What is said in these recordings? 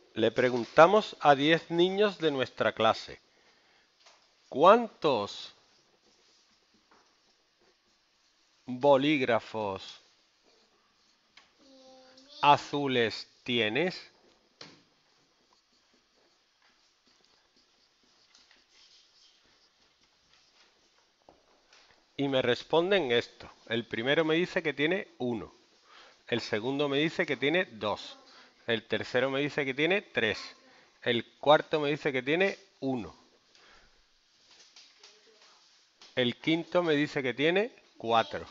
Le preguntamos a 10 niños de nuestra clase, ¿cuántos bolígrafos azules tienes? Y me responden esto. El primero me dice que tiene 1. El segundo me dice que tiene 2. El tercero me dice que tiene 3. El cuarto me dice que tiene 1. El quinto me dice que tiene 4.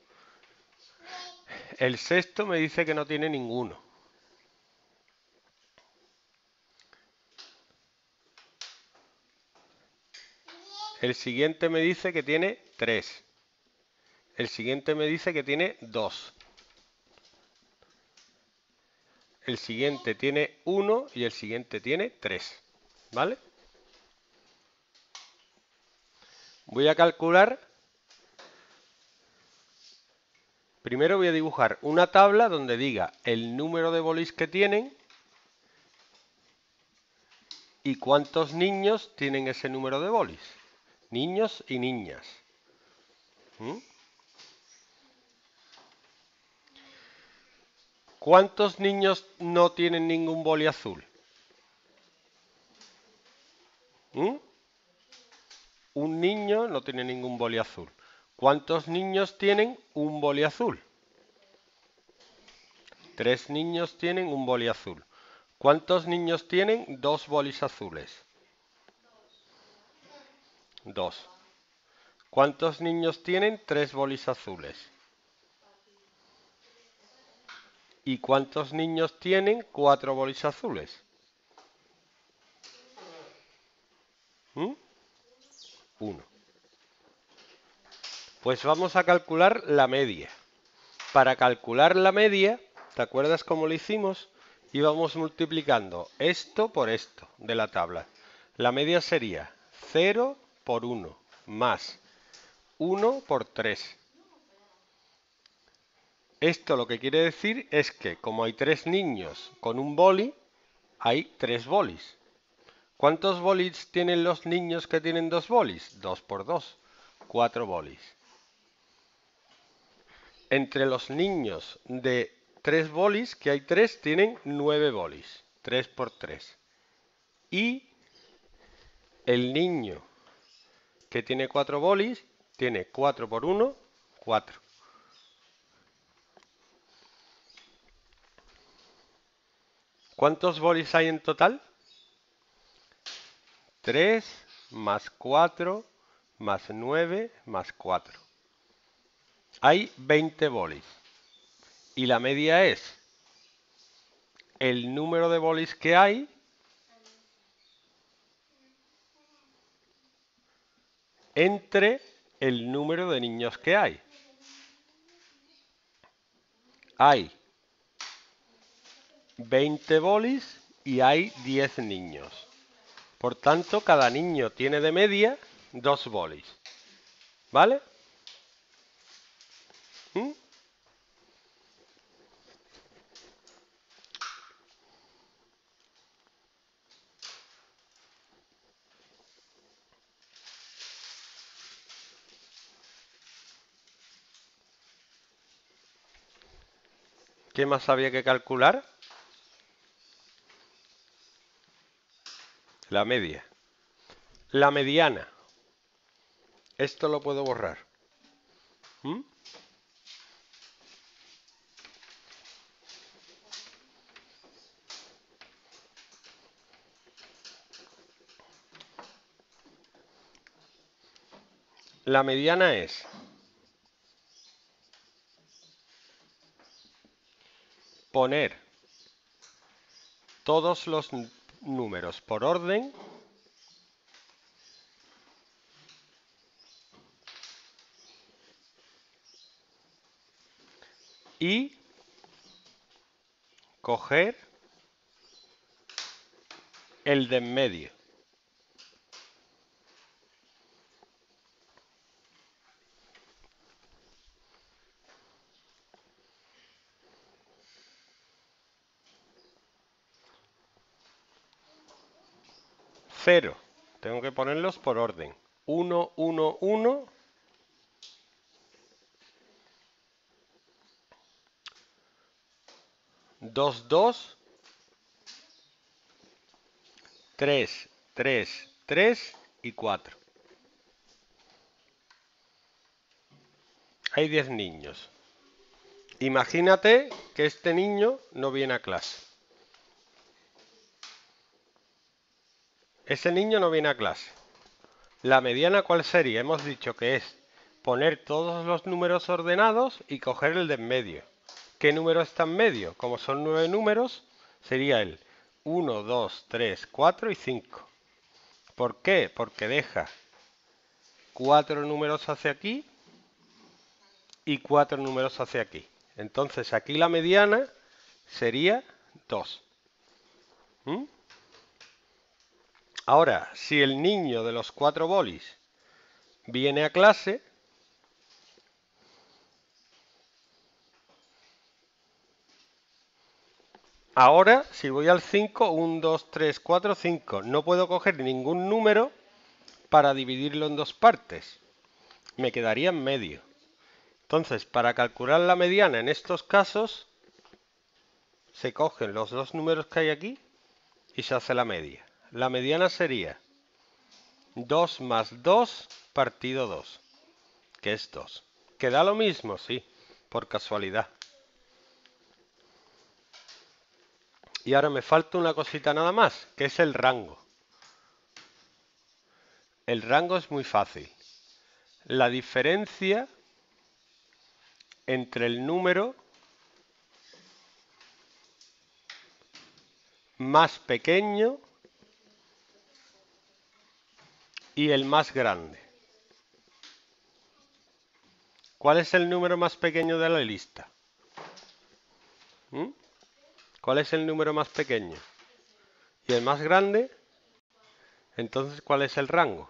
El sexto me dice que no tiene ninguno. El siguiente me dice que tiene 3. El siguiente me dice que tiene 2. El siguiente tiene 1 y el siguiente tiene 3. ¿Vale? Voy a calcular. Primero voy a dibujar una tabla donde diga el número de bolis que tienen y cuántos niños tienen ese número de bolis. Niños y niñas. ¿Mm? ¿Cuántos niños no tienen ningún boli azul? ¿Mm? Un niño no tiene ningún boli azul. ¿Cuántos niños tienen un boli azul? 3 niños tienen un boli azul. ¿Cuántos niños tienen 2 bolis azules? 2. ¿Cuántos niños tienen 3 bolis azules? ¿Y cuántos niños tienen 4 bolis azules? 1. Pues vamos a calcular la media. Para calcular la media, ¿te acuerdas cómo lo hicimos? Íbamos multiplicando esto por esto de la tabla. La media sería 0 por 1 más 1 por 3. Esto lo que quiere decir es que como hay 3 niños con un boli, hay 3 bolis. ¿Cuántos bolis tienen los niños que tienen 2 bolis? 2 por 2, 4 bolis. Entre los niños de 3 bolis, que hay 3, tienen 9 bolis. 3 por 3. Y el niño que tiene 4 bolis, tiene 4 por 1, 4. ¿Cuántos bolis hay en total? 3 más 4 más 9 más 4. Hay 20 bolis. Y la media es el número de bolis que hay entre el número de niños que hay. Hay 20 bolis y hay 10 niños. Por tanto, cada niño tiene de media 2 bolis. ¿Vale? ¿Mm? ¿Qué más había que calcular? La media. La mediana. Esto lo puedo borrar. ¿Mm? La mediana es poner todos los números por orden y coger el de en medio. 0. Tengo que ponerlos por orden. 1, 1, 1. 2, 2. 3, 3, 3 y 4. Hay 10 niños. Imagínate que este niño no viene a clase. Ese niño no viene a clase. La mediana, ¿cuál sería? Hemos dicho que es poner todos los números ordenados y coger el de en medio. ¿Qué número está en medio? Como son 9 números, sería el 1, 2, 3, 4 y 5. ¿Por qué? Porque deja 4 números hacia aquí y 4 números hacia aquí. Entonces aquí la mediana sería 2. ¿Mm? Ahora, si el niño de los 4 bolis viene a clase, ahora si voy al 5, 1, 2, 3, 4, 5, no puedo coger ningún número para dividirlo en dos partes. Me quedaría en medio. Entonces, para calcular la mediana en estos casos, se cogen los dos números que hay aquí y se hace la media. La mediana sería 2 más 2 partido 2, que es 2. ¿Que da lo mismo? Sí, por casualidad. Y ahora me falta una cosita nada más, que es el rango. El rango es muy fácil. La diferencia entre el número más pequeño y el más grande. ¿Cuál es el número más pequeño de la lista? ¿Mm? ¿Cuál es el número más pequeño? ¿Y el más grande? Entonces, ¿cuál es el rango?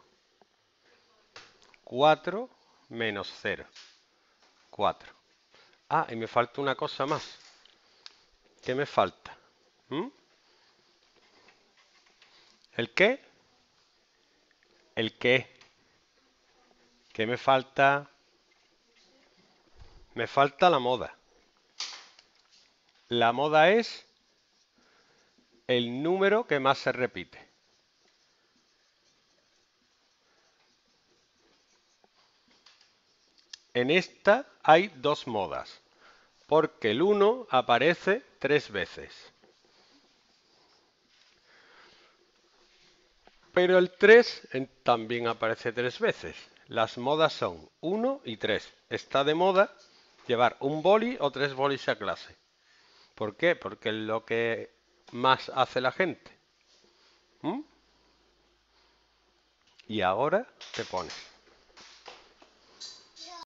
4 menos 0. 4. Ah, y me falta una cosa más. ¿Qué me falta? ¿Mm? ¿El qué? ¿El qué? ¿Qué me falta? Me falta la moda. La moda es el número que más se repite. En esta hay dos modas, porque el 1 aparece 3 veces. Pero el 3 también aparece 3 veces. Las modas son 1 y 3. Está de moda llevar un boli o 3 bolis a clase. ¿Por qué? Porque es lo que más hace la gente. ¿Mm? Y ahora te pones.